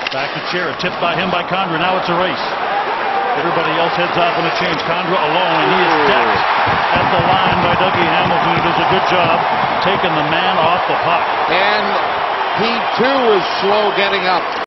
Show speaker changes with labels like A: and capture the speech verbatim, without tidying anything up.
A: Back to Chara, tipped by him by Condra. Now it's a race. Everybody else heads off on a change. Condra alone, and he is decked at the line by Dougie Hamilton. He does a good job taking the man off the puck.
B: And he too is slow getting up.